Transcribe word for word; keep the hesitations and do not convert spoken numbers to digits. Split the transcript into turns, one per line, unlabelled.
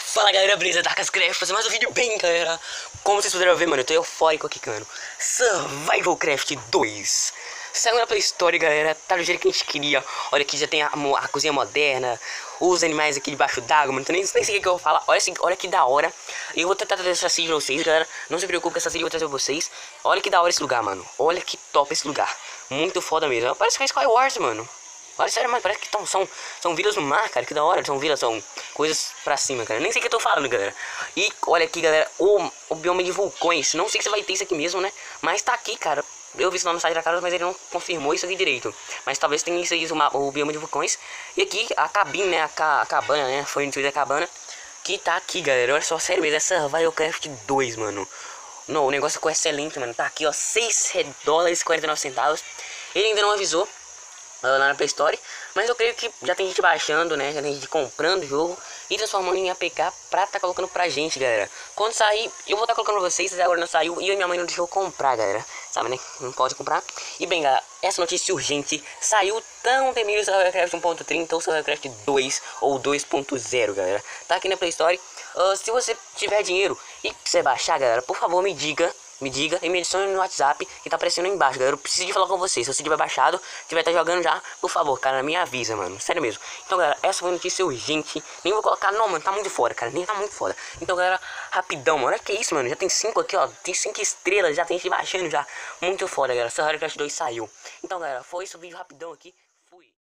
Fala galera, beleza? Darkascraft, fazer mais um vídeo bem, galera. Como vocês puderam ver, mano, eu tô eufórico aqui, mano. Survival Craft dois saiu na Play Store, galera, tá do jeito que a gente queria. Olha aqui, já tem a, a cozinha moderna, os animais aqui debaixo d'água, mano, nem, nem sei o que eu vou falar. Olha, olha que da hora. E eu vou tentar trazer essa seed pra vocês, galera. Não se preocupe, essa seed eu vou trazer pra vocês. Olha que da hora esse lugar, mano. Olha que top esse lugar. Muito foda mesmo. Parece que é Skywars, mano. Olha, sério, mano, parece que tão, são, são vilas no mar, cara, que da hora, são vilas, são coisas pra cima, cara, nem sei o que eu tô falando, galera. E olha aqui, galera, o, o bioma de vulcões, não sei se vai ter isso aqui mesmo, né, mas tá aqui, cara. Eu vi isso lá no site da Carlos, mas ele não confirmou isso aqui direito. Mas talvez tenha isso aí, o, o bioma de vulcões. E aqui, a cabine, né, a, ca, a cabana, né, foi onde a cabana, que tá aqui, galera, olha só, sério mesmo, é Survival Craft dois, mano. Não, o negócio ficou excelente, mano, tá aqui, ó, seis dólares e quarenta e nove centavos. Ele ainda não avisou lá na Play Store, mas eu creio que já tem gente baixando, né, já tem gente comprando o jogo e transformando em A P K pra tá colocando pra gente, galera. Quando sair, eu vou tá colocando pra vocês, agora não saiu e eu e minha mãe não deixou comprar, galera, sabe, né, não pode comprar. E bem, galera, essa notícia urgente, saiu tão temido o Survival Craft um ponto trinta ou Survival Craft dois ou dois ponto zero, galera, tá aqui na Play Store. Uh, se você tiver dinheiro e quiser baixar, galera, por favor me diga Me diga e me adicione no WhatsApp que tá aparecendo aí embaixo, galera. Eu preciso de falar com vocês. Se você tiver baixado, tiver tá jogando já, por favor, cara, me avisa, mano. Sério mesmo. Então, galera, essa foi a notícia urgente. Nem vou colocar, não, mano, tá muito foda, cara. Nem tá muito foda. Então, galera, rapidão, mano. Olha que isso, mano. Já tem cinco aqui, ó. Tem cinco estrelas, já tem gente baixando já. Muito foda, galera. Survival Craft dois saiu. Então, galera, foi isso o vídeo rapidão aqui.